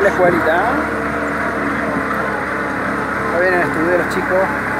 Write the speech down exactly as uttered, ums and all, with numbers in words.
la escuelita. Está bien el estudio de los chicos.